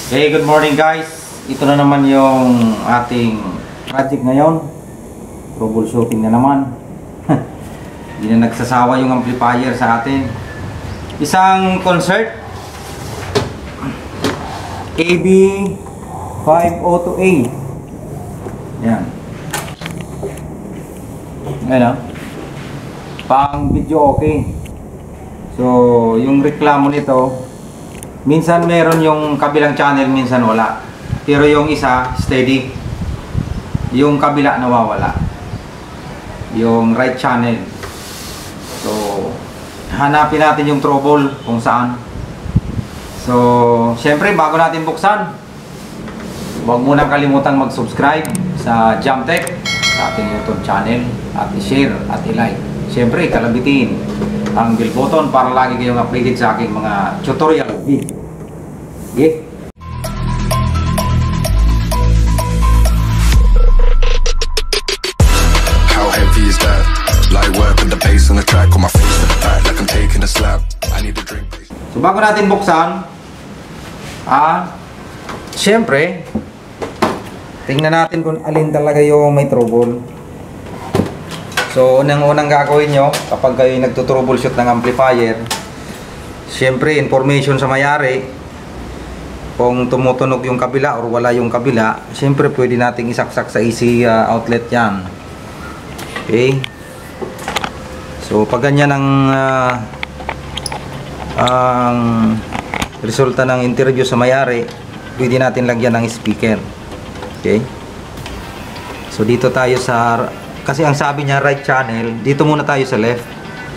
Hey, good morning guys. Ito na naman yung ating project ngayon. Troubleshooting na naman. Hindi na nagsasawa yung amplifier sa atin. Isang concert AB 502A. Yan. Ayan, pang video okay. So yung reklamo nito, minsan meron yung kabilang channel, minsan wala. Pero yung isa, steady. Yung kabila nawawala. Yung right channel. So, hanapin natin yung trouble kung saan. So, syempre bago natin buksan, huwag munang kalimutan mag-subscribe sa Jamtech, sa ating YouTube channel, at i-share at i-like. Syempre, kalabitin ang bell button para lagi kayong updated sa aking mga tutorial video. Okay? How heavy is that? Light work with the bass on the track, on my face to the back like I'm taking a slap. I need a drink. So bago natin buksan, syempre, tingnan natin kung alin talaga yung may trouble. So, unang-unang gagawin nyo kapag kayo nagtutroubleshoot ng amplifier, syempre, information sa may-ari. Kung tumutunog yung kabila or wala yung kabila, syempre, pwede nating isaksak sa AC outlet yan. Okay? So, pag ganyan ang resulta ng interview sa may-ari, pwede natin lagyan ng speaker. Okay? So, dito tayo sa... Kasi ang sabi niya right channel, dito muna tayo sa left.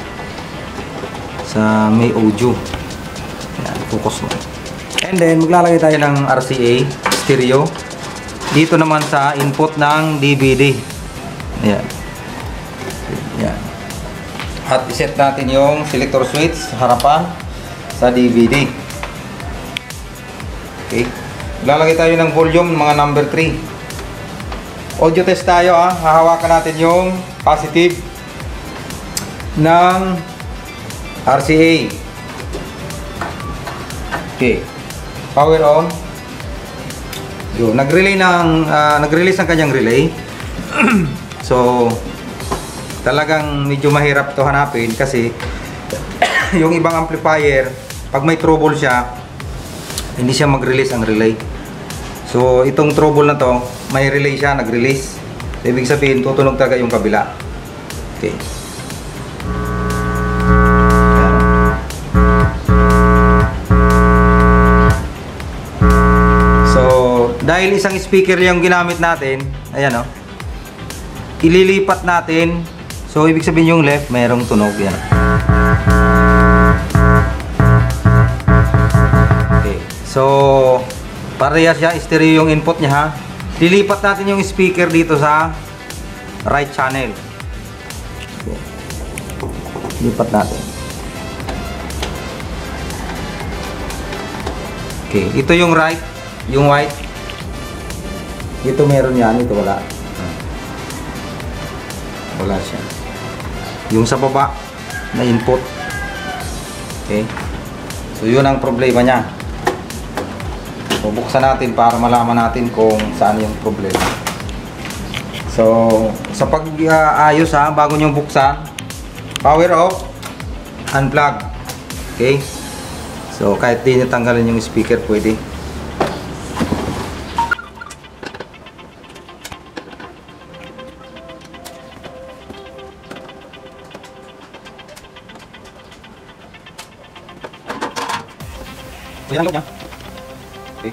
Sa may audio. Yan, focus mo. And then maglalagay tayo ng RCA stereo. Dito naman sa input ng DVD. Ayan. Ayan. At iset natin yung selector switch sa harapan sa DVD. Okay. Maglalagay tayo ng volume mga number 3. Audio test tayo hahawakan natin yung positive ng RCA. Okay. Power on. Yun, nag-release ng kanyang relay. So talagang medyo mahirap to hanapin kasi yung ibang amplifier, pag may trouble siya, hindi siya mag-release ang relay. So itong trouble na to, may relay siya, nag-release. Ibig sabihin, tutunog talaga yung kabila. Okay. So, dahil isang speaker yung ginamit natin, ayan o. Ililipat natin. So, ibig sabihin yung left, mayroong tunog. Yan. Okay. So, parehas siya, stereo yung input niya ha. Lilipat natin yung speaker dito sa right channel. Okay. Lipat natin. Okay, ito yung right, yung white. Ito meron yan, ito wala. Wala siya. Yung sa baba na input. Okay. So yun ang problema niya. So, buksan natin para malaman natin kung saan yung problema. So, sa pag-ayos bago nyo buksan, power off, unplug. Okay? So, kahit di natanggalin yung speaker, pwede. Ayan lang niya. Okay.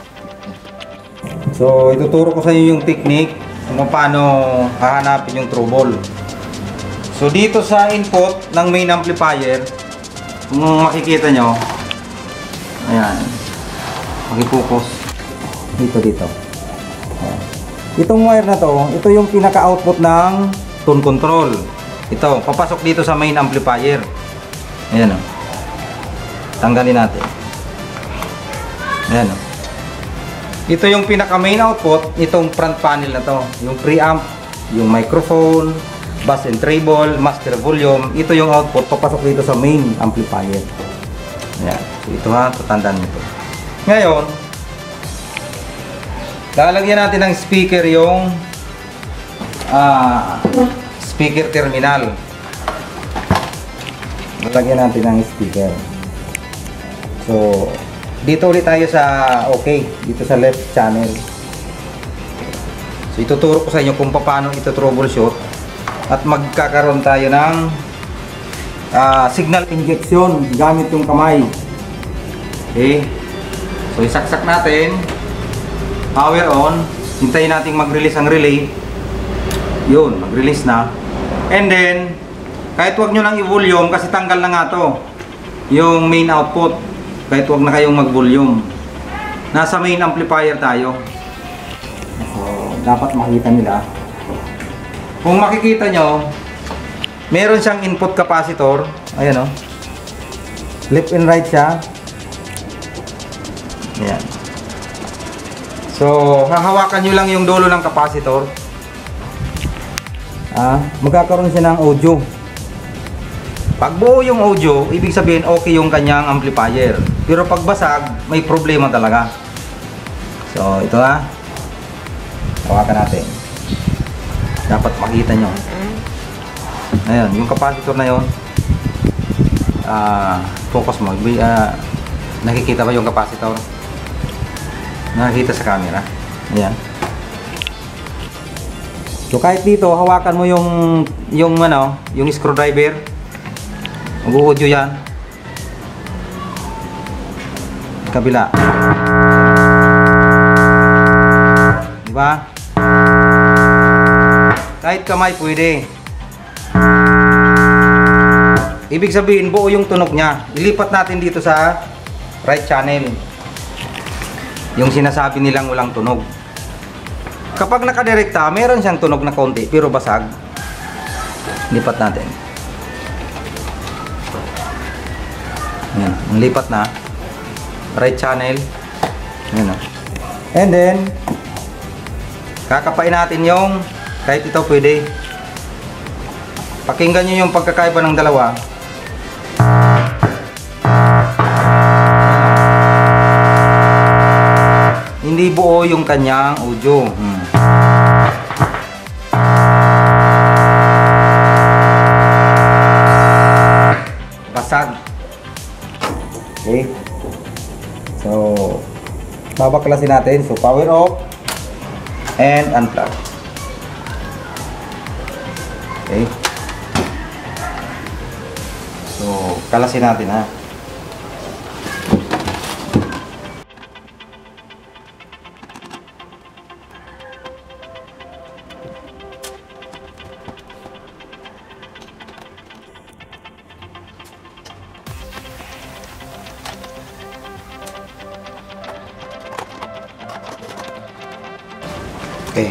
So, ituturo ko sa inyo yung technique kung paano hahanapin yung trouble. So, dito sa input ng main amplifier, kung makikita nyo, ayan, mag-focus dito. Ayan. Itong wire na to, ito yung pinaka-output ng tone control. Ito, papasok dito sa main amplifier. Ayan o. Tanggalin natin. Ayan o. Ito yung pinaka main output, itong front panel na to, yung preamp, yung microphone, bass and treble, master volume. Ito yung output papasok dito sa main amplifier. Ayan. So ito ha, tatandaan nito. Ngayon, lalagyan natin ng speaker yung speaker terminal. Lalagyan natin ng speaker. So, dito ulit tayo sa okay, dito sa left channel. So, ituturo ko sa inyo kung paano ito troubleshoot at magkakaroon tayo ng signal injection gamit yung kamay. Okay. So, isaksak natin. Power on. Hintayin natin mag-release ang relay. Yun, mag-release na. And then, kahit wag nyo nang i-volume kasi tanggal na nga to yung main output. Kahit wag na kayong mag-volume. Nasa main amplifier tayo. So, dapat makita nila. Kung makikita nyo, meron siyang input capacitor. Ayan o. Left and right siya. Ayan. So, hahawakan nyo lang yung dulo ng capacitor. Magkakaroon siya ng audio. Pag buo yung audio, ibig sabihin okay yung kanyang amplifier. Pero pag basag, may problema talaga. So, ito na. Hawakan natin. Dapat makita nyo. Ayan, yung capacitor na yun. Focus mo. Nakikita ba yung capacitor? Nakikita sa camera. Ayan. So kahit dito, hawakan mo yung screwdriver. Mag-audio yan. Kabila. Diba? Kahit kamay pwede. Ibig sabihin, buo yung tunog niya. Ilipat natin dito sa right channel. Yung sinasabi nilang walang tunog. Kapag nakadirekta, meron siyang tunog na konti pero basag. Lipat natin. Yan, lipat na. Right channel. Yan o. And then, kakapain natin yung, kahit ito pwede. Pakinggan nyo yung pagkakaiba ng dalawa. Hindi buo yung kanyang audio. Basag. Okay. So, babaklasin natin. So, power off and unplug. Okay. So, kalasin natin ha. Okay.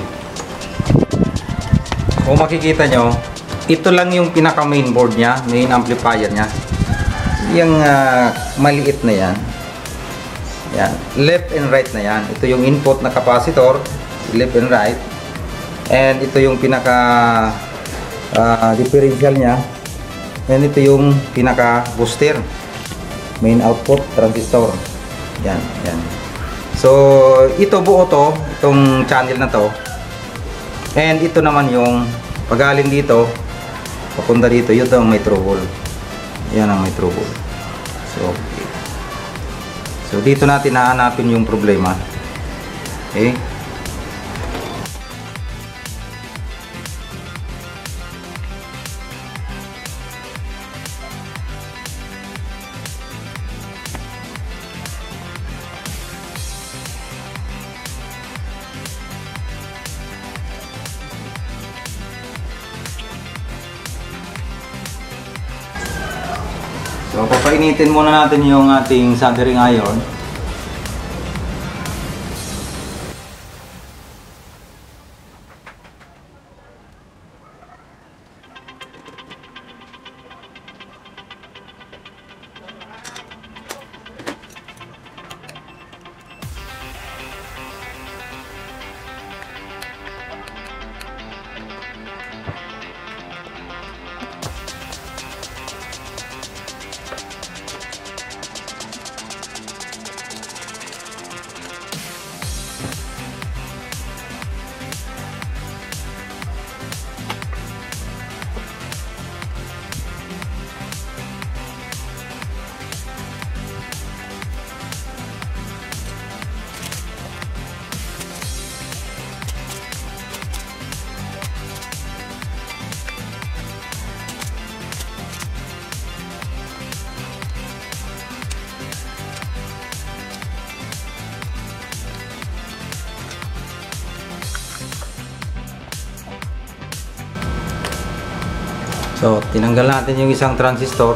Kung makikita nyo, ito lang yung pinaka main board nya, main amplifier nya. Yung maliit na yan. Yan. Left and right na yan. Ito yung input na capacitor, left and right. And ito yung pinaka differential nya. And ito yung pinaka booster, main output transistor. Yan, yan. So, ito buo to, itong channel na to. And ito naman yung pagaling dito, papunta dito, yun ang may trouble. Yan ang may trouble. So, okay. So, dito natin hahanapin yung problema. Okay. So, papainitin muna natin yung ating soldering iron. So, tinanggal natin yung isang transistor.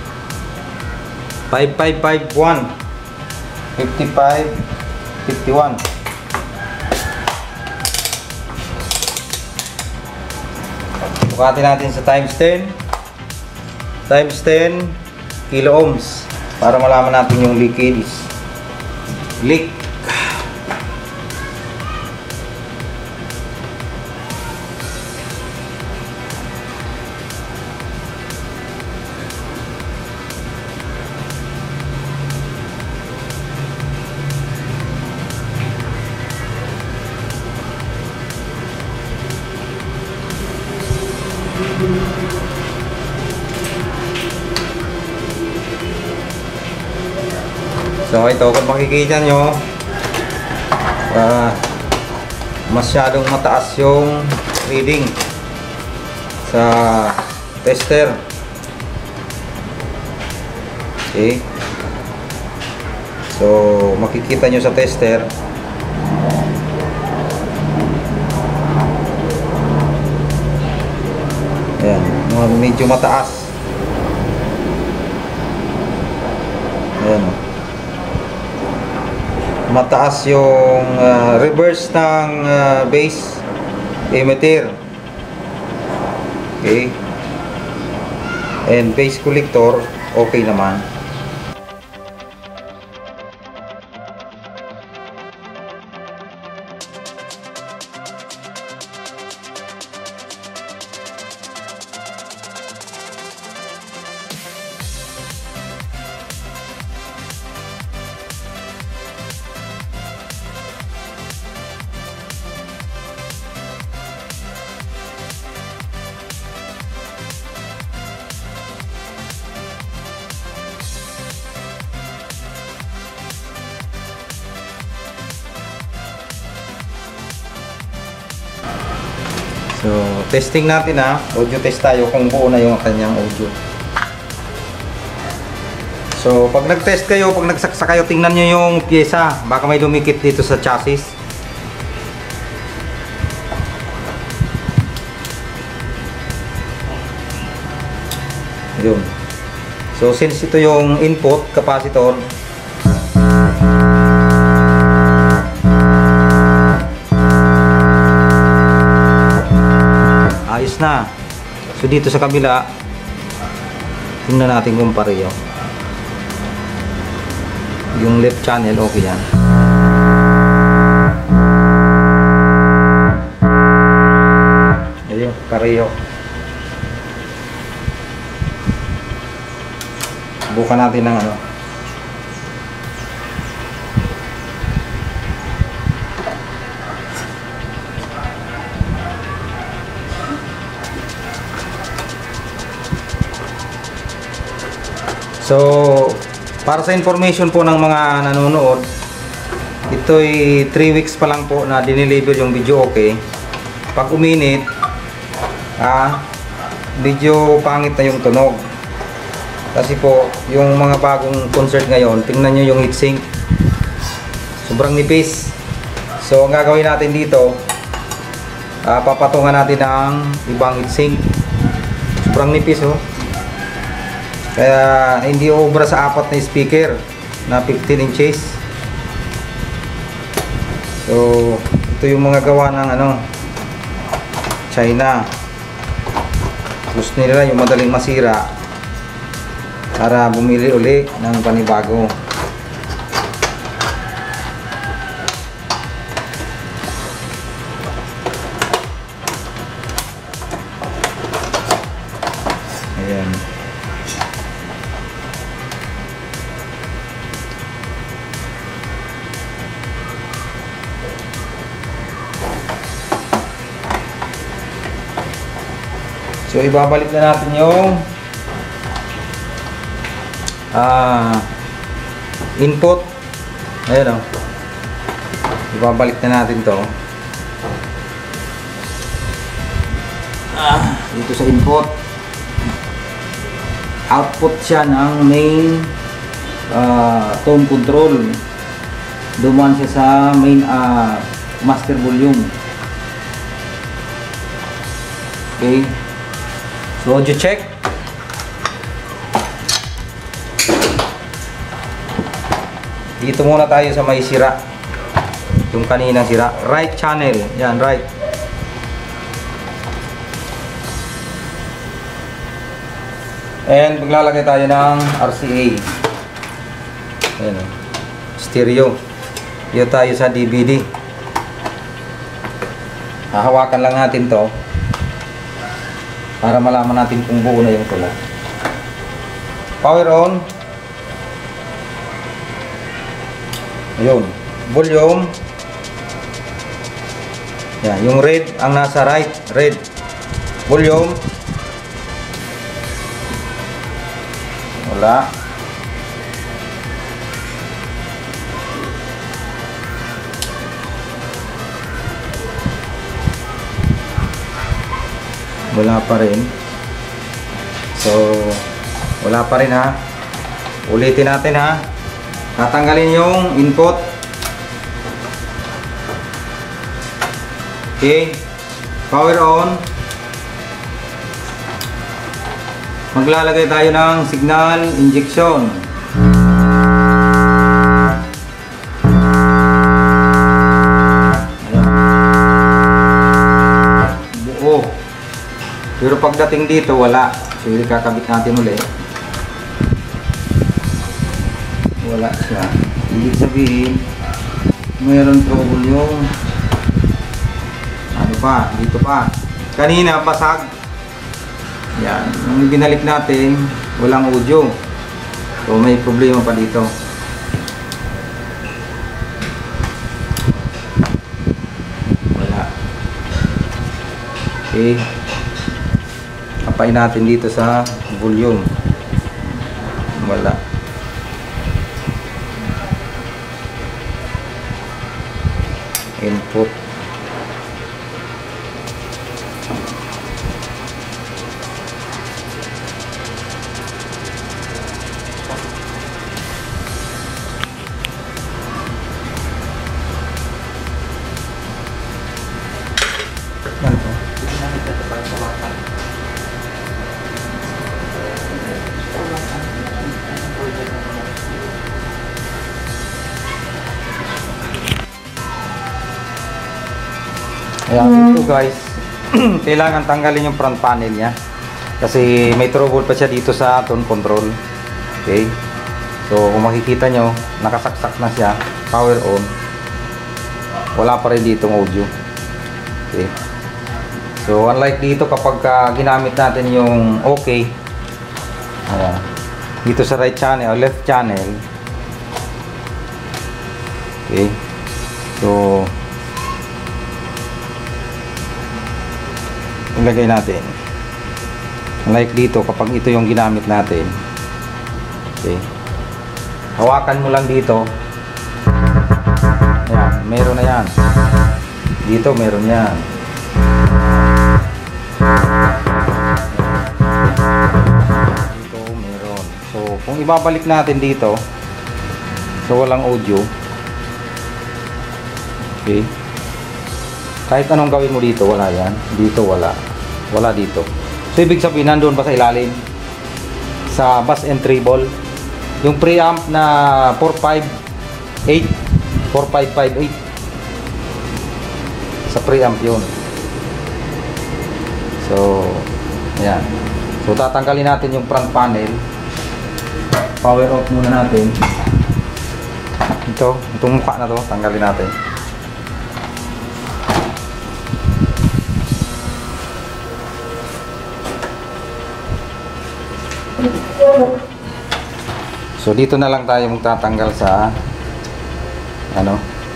5551 5551. Bukatin natin sa times 10 kilo ohms para malaman natin yung leak. So ito, kung makikita nyo, masyadong mataas yung reading sa tester. Okay, so makikita nyo sa tester, ayan, medyo mataas. Ayan, mataas yung reverse ng base emitter. Okay, and base collector okay naman. So, testing natin audio test tayo kung buo na yung kanyang audio. So, pag nag-test kayo, pag nagsaksa kayo, tingnan nyo yung pyesa. Baka may dumikit dito sa chassis. Yun. So, since ito yung input capacitor, ayos na. So dito sa kabila, tingnan natin kung pareho. Yung left channel okay yan. Ayun, pareho. Subukan natin ng ano. So, para sa information po ng mga nanonood, ito'y 3 weeks pa lang po na dineliver yung video okay. Pag uminit, medyo pangit na yung tunog. Kasi po, yung mga bagong concert ngayon, tingnan nyo yung heatsink. Sobrang nipis. So, ang gagawin natin dito, papatungan natin ang ibang heatsink. Sobrang nipis, oh. Kaya hindi obra sa 4 na speaker na 15 inches. So ito yung mga gawa ng China. Gusto nila yung madaling masira para bumili uli ng panibago. Ayan. So ibabalik na natin yung input. Ayan o. Ibabalik na natin to. Dito sa input. Output siya ng main tone control. Dumaan siya sa main master volume. Okay. So, audio check. Dito muna tayo sa may sira. Yung kaninang sira. Right channel. Yan, right. And maglalagay tayo ng RCA. Ayan, stereo. Dito tayo sa DVD. Hahawakan lang natin to para malaman natin kung buo na yung tula. Power on. Ayun. Volume. Yan, yung red ang nasa right. Red. Volume. Wala. Wala pa rin. So, wala pa rin ha. Ulitin natin ha. Tatanggalin yung input. Okay. Power on. Maglalagay tayo ng signal injection. Buo. Pero pagdating dito wala. So kakabit natin ulit. Wala siya. Ibig sabihin mayroon trouble yung ano pa, dito pa. Kanina basag. Yan, nung binalik natin, walang audio. So may problema pa dito. Wala. Okay. Kapain natin dito sa volume. Wala. Input. Ayan, ito guys, kailangan tanggalin yung front panel niya kasi may trouble pa siya dito sa tone control. Okay, so kung makikita nyo, nakasaksak na siya, power on, wala pa rin ditong audio. Okay, so unlike dito kapag ginamit natin yung okay, ayan, dito sa right channel o left channel. Okay, so ilagay natin like dito kapag ito yung ginamit natin. Okay, hawakan mo lang dito. Ayan, meron na yan dito, meron yan. Dito meron. So kung ibabalik natin dito, so walang audio. Okay, kahit anong gawin mo dito, wala yan. Dito wala. Wala dito. So ibig sabihin nandoon pa sa ilalim sa bass and treble yung preamp na 458 4558 sa preamp yun. So ayan. So tatanggalin natin yung front panel. Power off muna natin. Itong mukha na to, tanggalin natin. So dito na lang tayo magtatanggal sa ano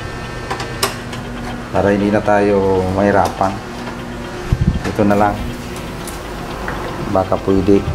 para hindi na tayo mahirapan. Dito na lang, baka pwede.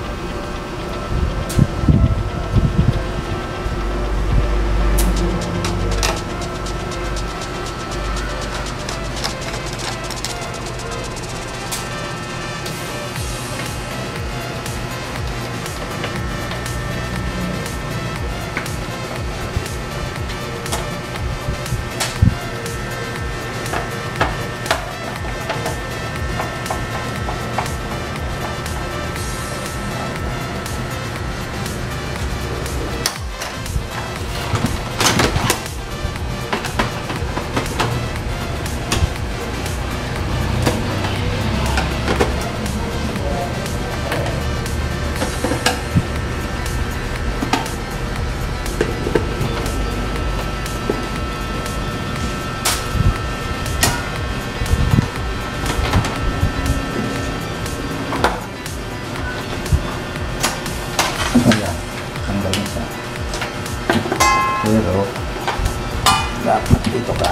Dito ka.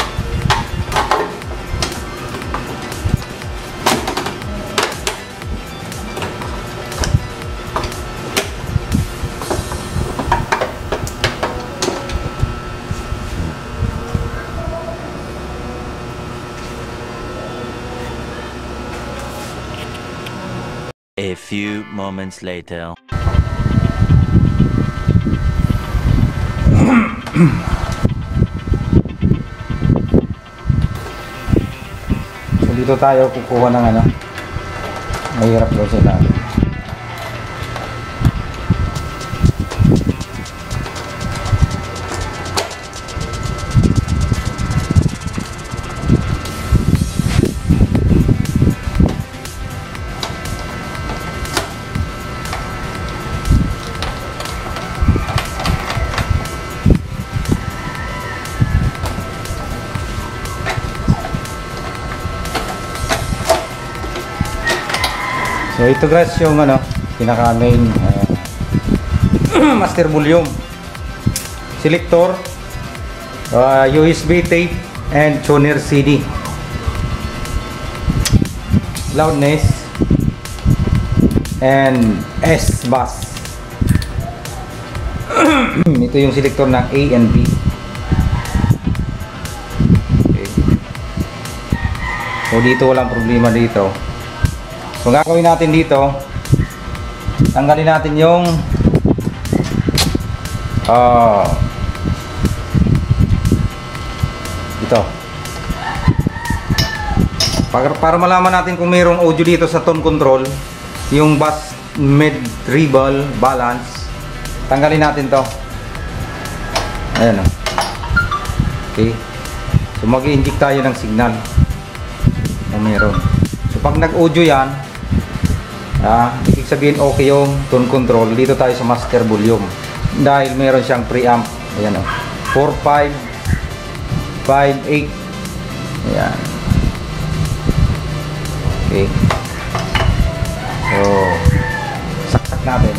A few moments later. So dito tayo kukuha ng ano. Mahirap daw sila. So ito guys yung ano, pinaka main master volume selector, USB tape and tuner CD, loudness and S-bus. Ito yung selector ng A and B. Okay. So dito walang problema dito. So gagawin natin dito, tanggalin natin yung ito para malaman natin kung mayroong audio dito sa tone control, yung bass, mid, treble, balance, tanggalin natin to. Ayan o. Okay, so mag-i-inject tayo ng signal kung mayroon. So pag nag-audio yan, ibig sabihin okay yung tone control. Dito tayo sa master volume dahil meron siyang preamp. Ayan o, 4, 5, 5, 8. Ayan. Okay, so saksak natin.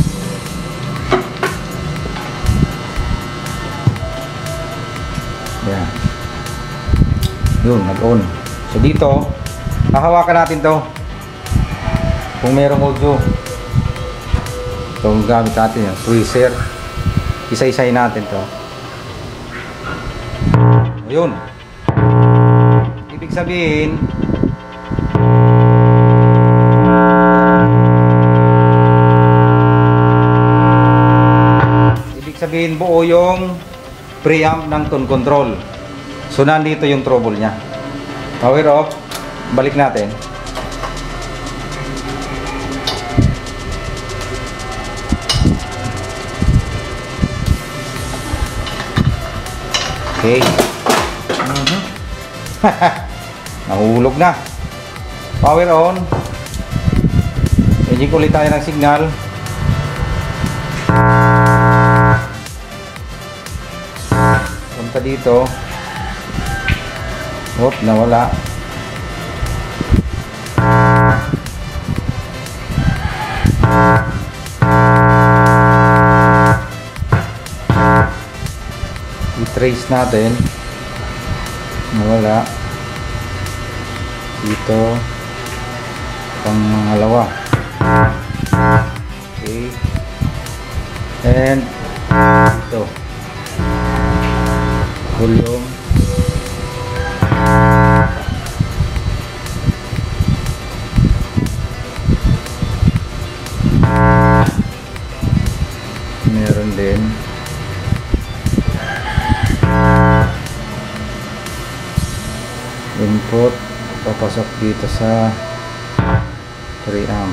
Ayan, yun, nag-on. So dito hahawakan natin to kung merong audio. Itong gamit natin yung tweezer, isa-isahin natin to. Ayun, ibig sabihin buo yung preamp ng tone control. So nandito yung trouble nya. Power off, balik natin. Okay. Nahulog na. Power on. Engine ulit tayo ng signal. Punta dito. Hop, nawala. I-trace natin. Nawala. Dito. Pangalawa. Okay. And dito. Volume. Meron din. Input papasok dito sa preamp.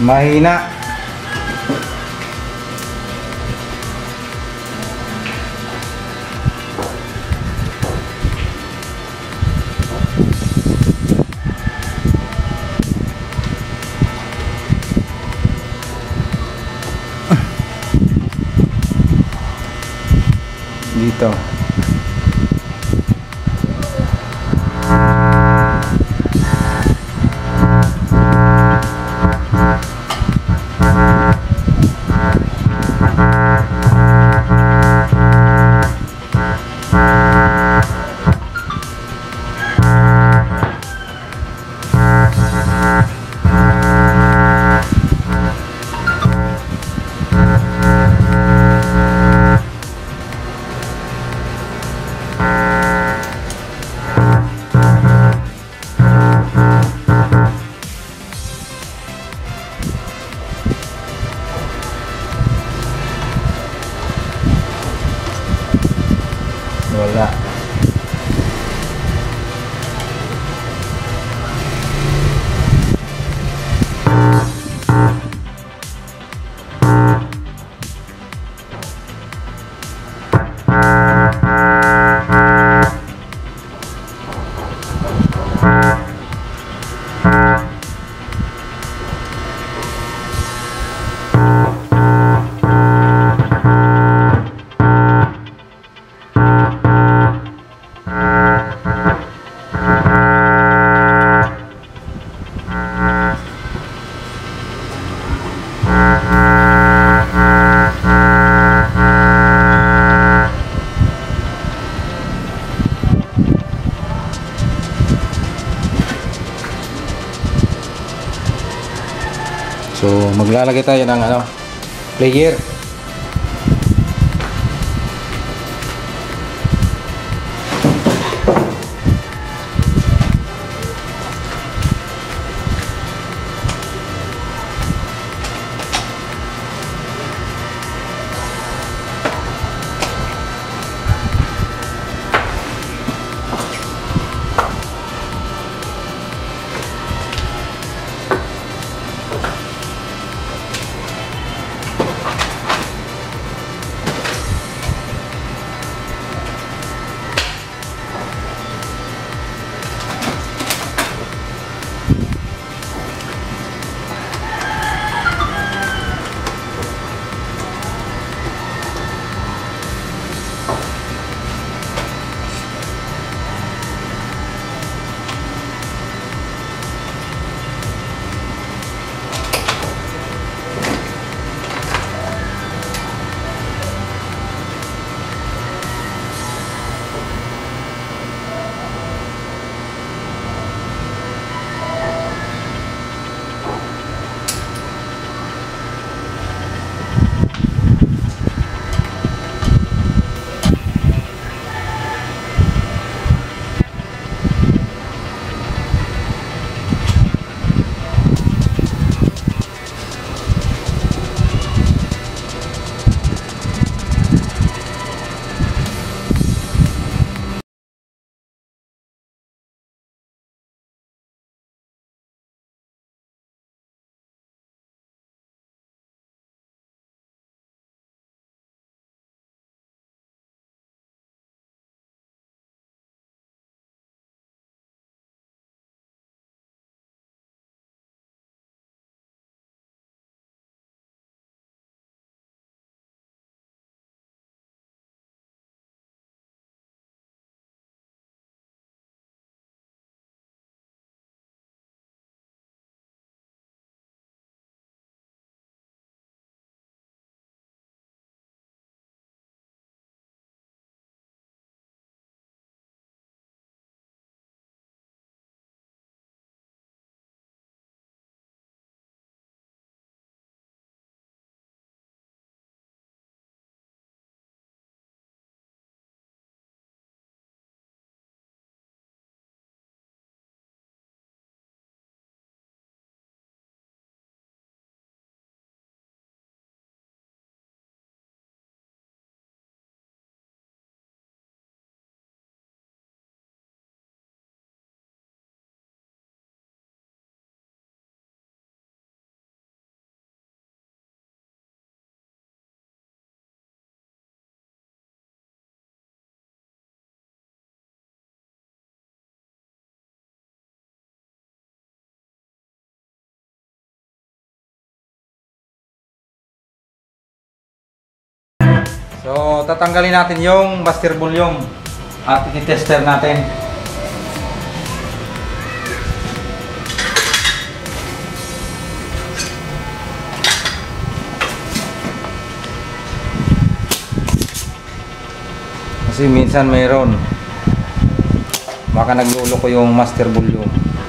Mahina. Dito. Wala. So, maglalagay tayo ng player. So, tatanggalin natin yung master volume at i-tester natin. Kasi minsan mayroon baka nagluloko yung master volume.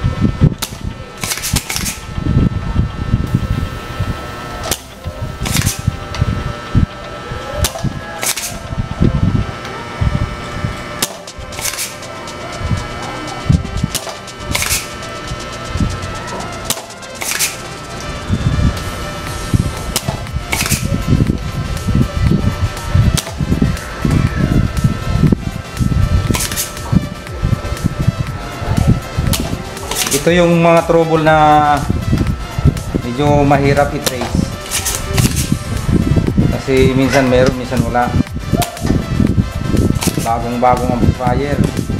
Ito yung mga trouble na medyo mahirap i-trace. Kasi minsan meron, minsan wala. Bagong-bagong amplifier.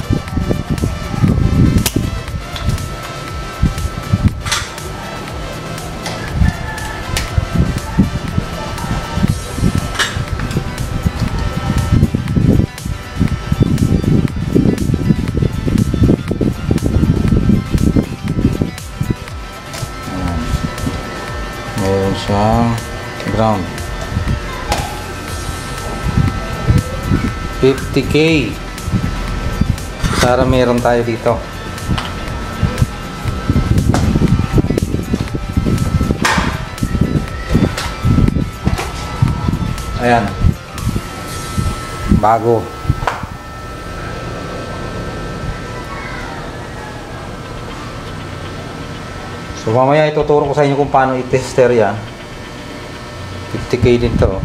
Meron siyang ground 50k. Sana meron tayo dito. Ayan, bago. So mamaya ituturo ko sa inyo kung paano i-tester yan. 50k din to.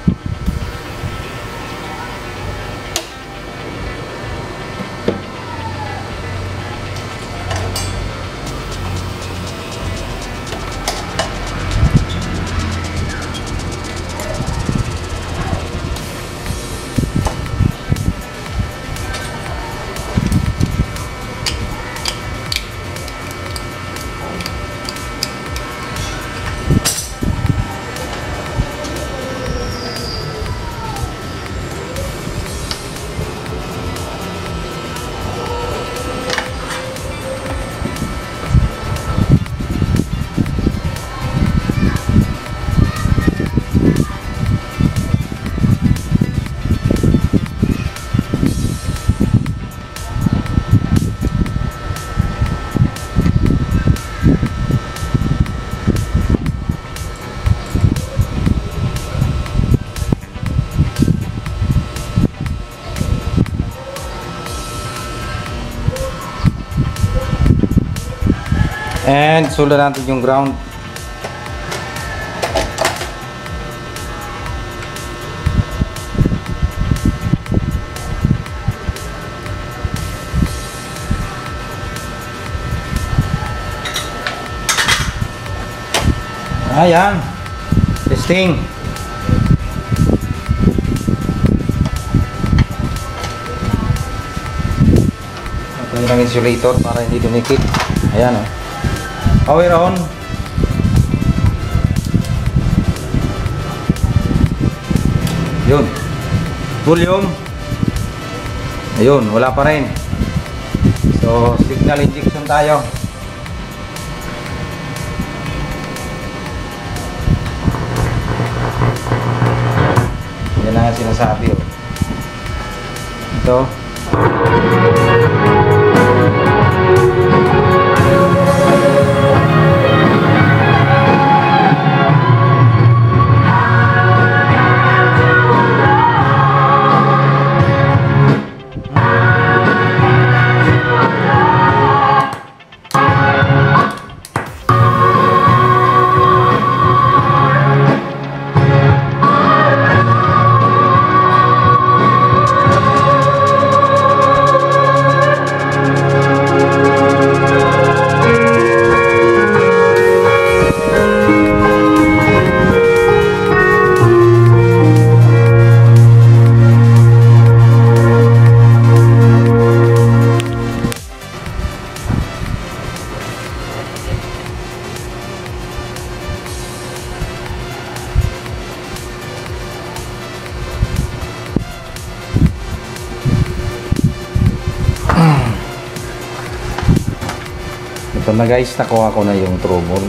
And sulat natin yung ground. Ayan. Testing. Ito yung insulator para hindi dumikit. Ayan o. Power on. Yun. Volume. Ayun, wala pa rin. So, signal injection tayo. Yan na nga sinasabi. Oh. Ito. Ito na guys, nakuha ko na yung trouble.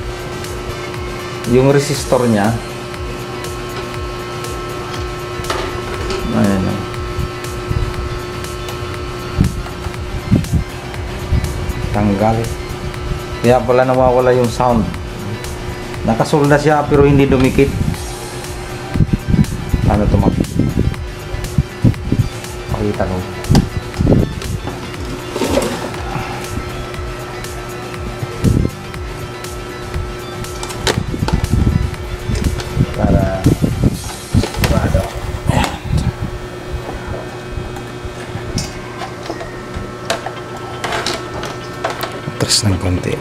Yung resistor nya. Ayan na. Tanggal. Kaya pala nawawala yung sound. Nakasulda siya pero hindi dumikit. Ano ito pakita ko. Para sigurado. Atras ng konti.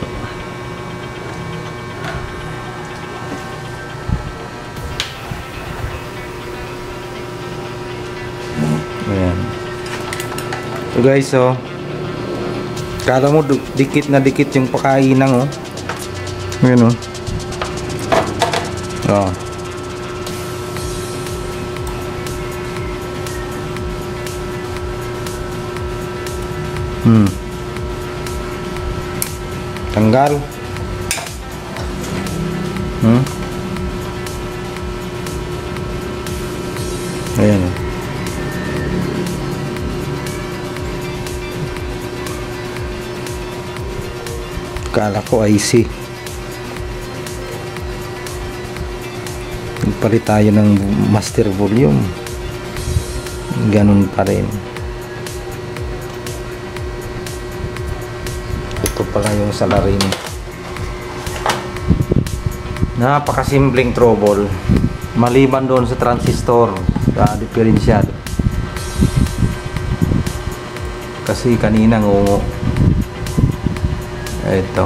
Ayan. So guys, so kala mo dikit na dikit yung pakainang, oh. Ayan, oh. Oh. Tanggal. Ayan, oh. Kala ko IC. Nagpalit tayo ng master volume. Ganun pa rin. Ito pala yung salarin. Napakasimpleng trouble. Maliban doon sa transistor, sa differential. Kasi kanina ngungo. Ito.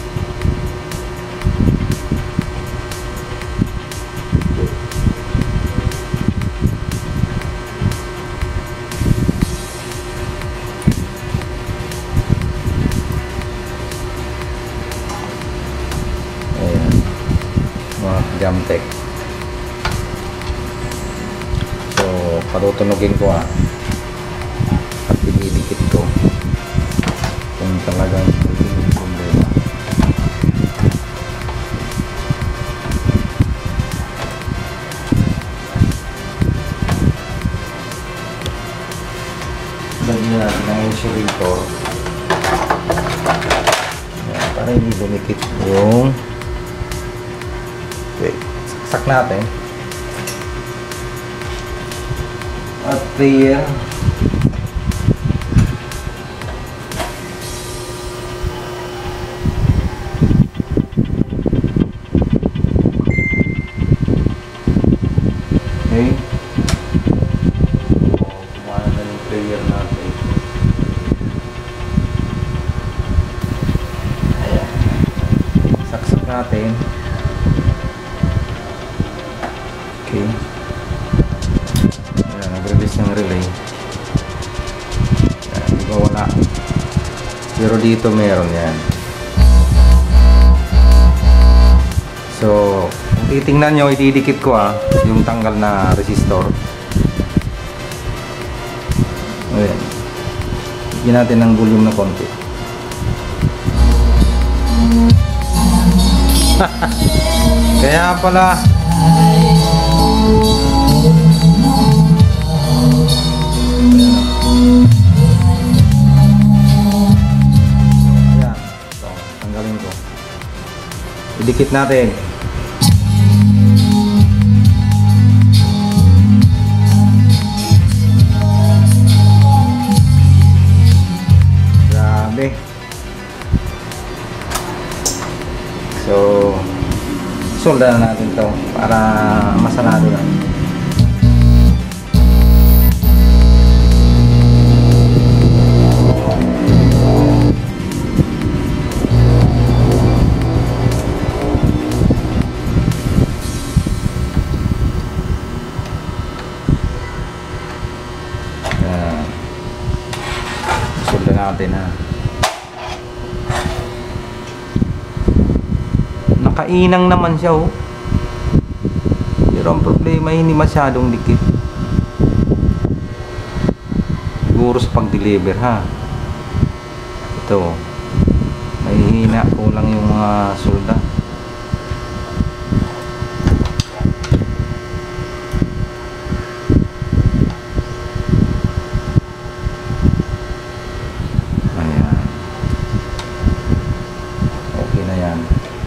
Ayan. Mga Jamtech. So, palutunogin ko, at pinidikit ko kung talagang problema. Lagyan natin ang insulator. Ayan, para hindi dumikit yung saksak natin at clear. Okay, kumana na yung player natin. Ayan, saksak natin. Okay, ayan, nag-release ng relay. Ayan, di ba wala, pero dito meron yan. So kung titingnan nyo, itidikit ko, yung tanggal na resistor. Ayan, bigyan natin ng volume na konti. Kaya pala ayan, so, tanggalin ko, idikit natin. Grabe. So solda na natin to para masarado lang. Solda natin, Nakainang naman siya, oh. Pero ang problema, hindi masyadong dikit. Siguro sa pag-deliver, Ito, may mahina, kulang yung mga solda. Ayan. Okay na yan.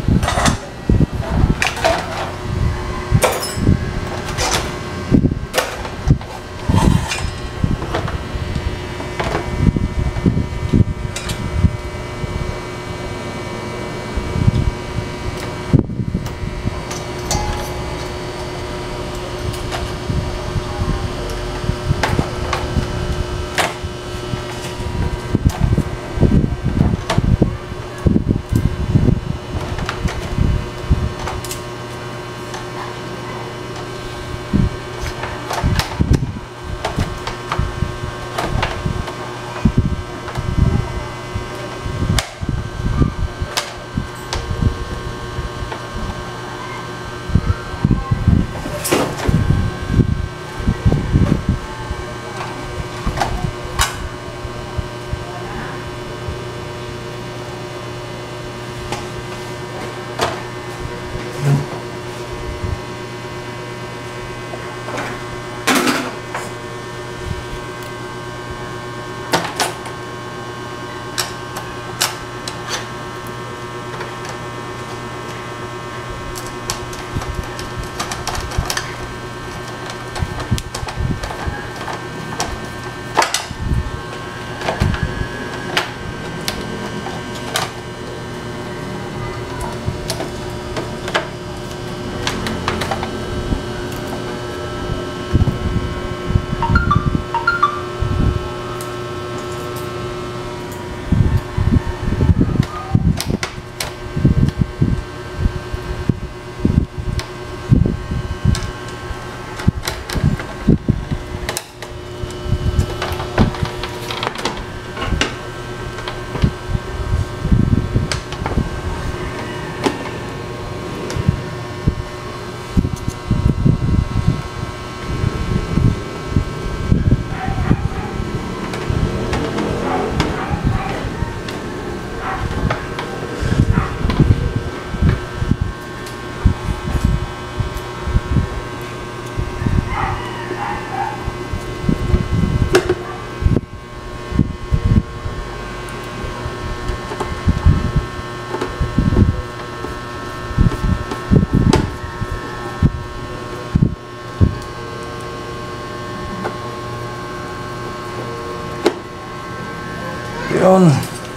Yun.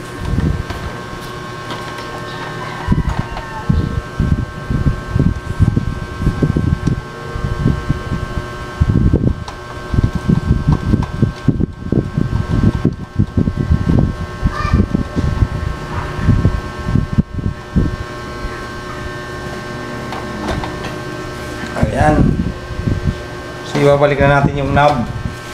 Ayan. So, ibabalik na natin yung knob.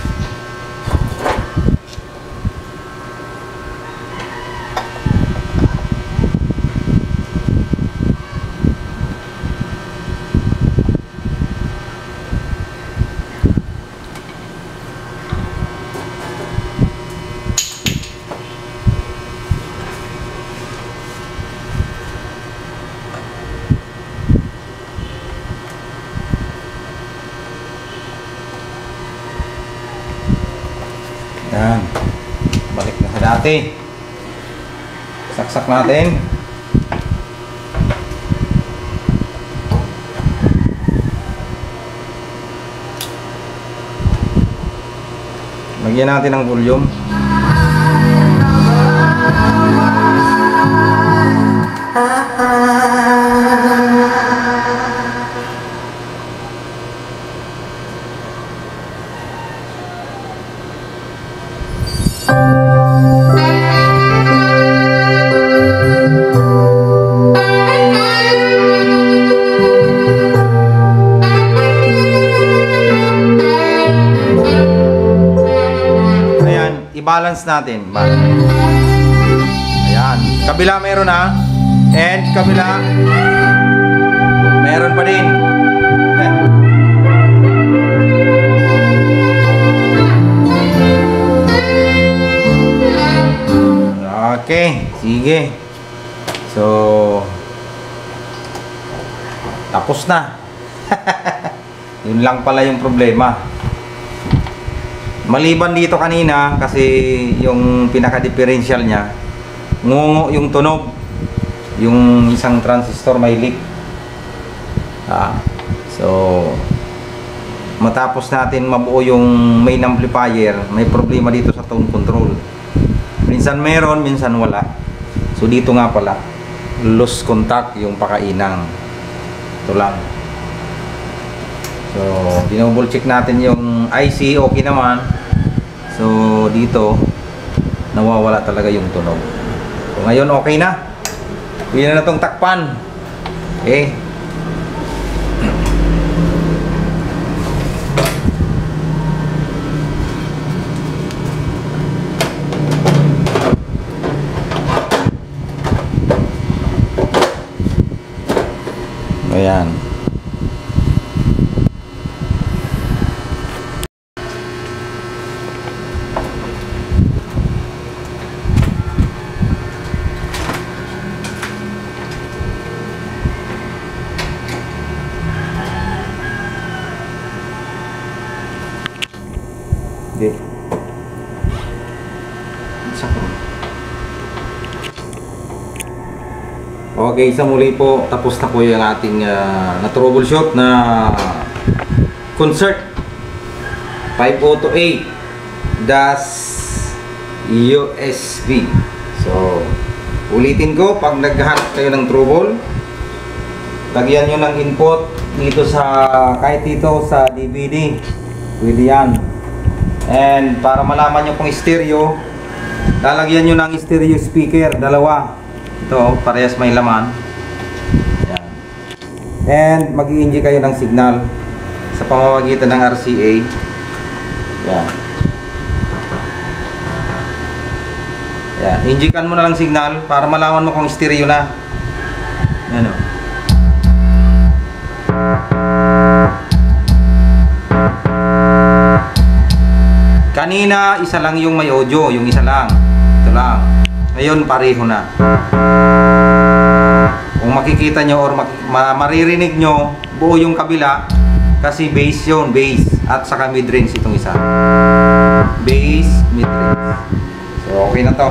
Yan. Balik na sa dati. Saksak natin. Lagyan natin ng volume. I-balance natin. Ayan. Kabila meron na. And kabila meron pa din. Okay. Sige. So, tapos na. Yun lang pala yung problema. Maliban dito kanina, kasi yung pinaka-differential niya, ngungo yung tunog. Yung isang transistor may leak. So, matapos natin mabuo yung main amplifier, may problema dito sa tone control. Minsan meron, minsan wala. So, dito nga pala, loose contact yung pakainang. Ito lang. So, dinouble check natin yung IC, okay naman. So, dito nawawala talaga yung tunog. So, ngayon okay na. Pwede na itong takpan. Okay. Ayan. Hindi. Okay, sa muli po, tapos na po yung ating na-troubleshoot na Concert 5028 DAS USB. So, ulitin ko, pag naghahanap kayo ng trouble, lagyan nyo ng input dito sa, kahit dito sa DVD, pwede yan. And para malaman nyo kung stereo, lalagyan nyo ng stereo speaker, dalawa. Ito, parehas may laman. Ayan. And mag-i-inject kayo ng signal sa pamamagitan ng RCA. Ayan. Ayan. Injectan mo na lang signal para malaman mo kung stereo na. Ayan o. Kanina, isa lang yung may audio. Yung isa lang. Ito lang. Ngayon, pareho na. Kung makikita nyo or maririnig nyo, buo yung kabila. Kasi bass yun, bass. At saka mid-range itong isa. Bass, mid-range. So, okay na to.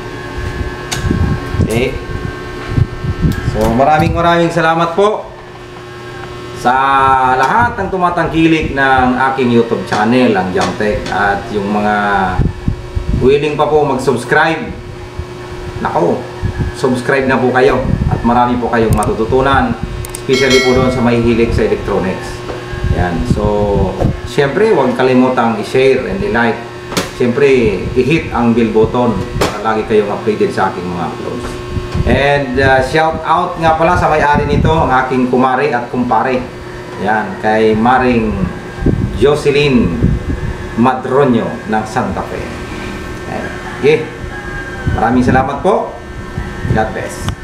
Okay. So, maraming salamat po sa lahat ng tumatangkilik ng aking YouTube channel, ang Jamtech. At yung mga willing pa po mag-subscribe, nako, subscribe na po kayo at marami po kayong matututunan, especially po doon sa may hilig sa electronics. Yan. So, syempre, huwag kalimutang i-share and i-like. Syempre, i-hit ang bell button para lagi kayong updated sa aking mga uploads. And shout out nga pala sa may-ari nito, ang aking kumare at kumpare. Yan, kay Maring Jocelyn Madronio ng Santa Fe. Okay. Maraming salamat po. God bless.